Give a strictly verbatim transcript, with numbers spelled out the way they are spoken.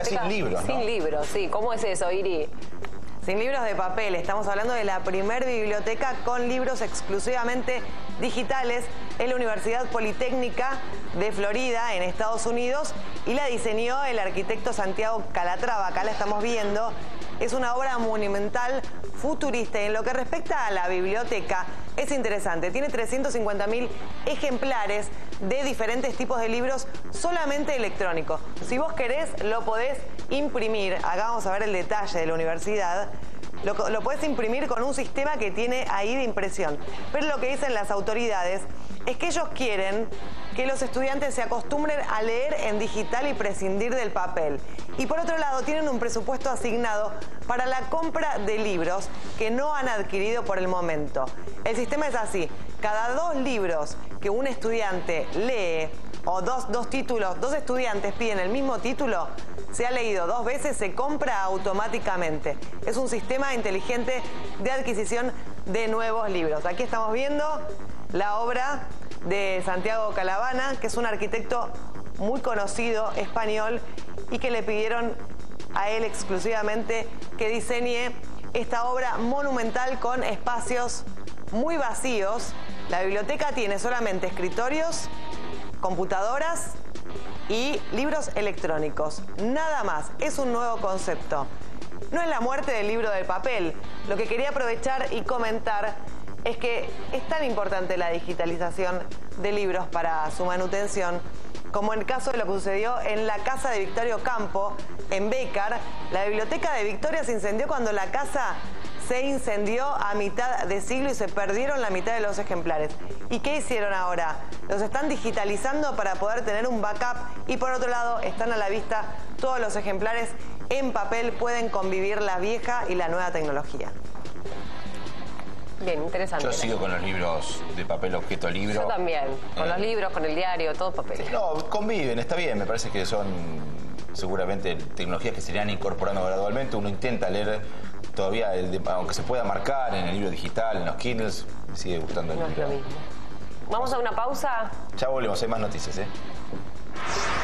sin libros, ¿no? Sin libros, sí. ¿Cómo es eso, Iri? Sin libros de papel, estamos hablando de la primer biblioteca con libros exclusivamente digitales. Es la Universidad Politécnica de Florida, en Estados Unidos, y la diseñó el arquitecto Santiago Calatrava. Acá la estamos viendo. Es una obra monumental, futurista, y en lo que respecta a la biblioteca, es interesante. Tiene trescientos cincuenta mil ejemplares de diferentes tipos de libros solamente electrónicos. Si vos querés, lo podés imprimir. Acá vamos a ver el detalle de la universidad. Lo, lo podés imprimir con un sistema que tiene ahí de impresión. Pero lo que dicen las autoridades es que ellos quieren que los estudiantes se acostumbren a leer en digital y prescindir del papel. Y por otro lado, tienen un presupuesto asignado para la compra de libros que no han adquirido por el momento. El sistema es así: cada dos libros que un estudiante lee, o dos, dos títulos, dos estudiantes piden el mismo título, se ha leído dos veces, se compra automáticamente. Es un sistema inteligente de adquisición de nuevos libros. Aquí estamos viendo la obra de Santiago Calatrava, que es un arquitecto muy conocido español, y que le pidieron a él exclusivamente que diseñe esta obra monumental con espacios muy vacíos. La biblioteca tiene solamente escritorios, computadoras y libros electrónicos. Nada más. Es un nuevo concepto. No es la muerte del libro de papel. Lo que quería aprovechar y comentar es que es tan importante la digitalización de libros para su manutención, como en el caso de lo que sucedió en la casa de Victorio Campo, en Bécar. La biblioteca de Victoria se incendió cuando la casa se incendió a mitad de siglo y se perdieron la mitad de los ejemplares. ¿Y qué hicieron ahora? Los están digitalizando para poder tener un backup, y por otro lado están a la vista todos los ejemplares en papel. Pueden convivir la vieja y la nueva tecnología. Bien, interesante. Yo sigo con los libros de papel objeto libro. Yo también, con eh. los libros, con el diario, todo papel. No, conviven, está bien, me parece que son seguramente tecnologías que se irán incorporando gradualmente. Uno intenta leer todavía, el de, aunque se pueda marcar en el libro digital, en los Kindles, me sigue gustando el No es libro. lo mismo. Vamos a una pausa. Ya volvemos, hay más noticias, ¿eh?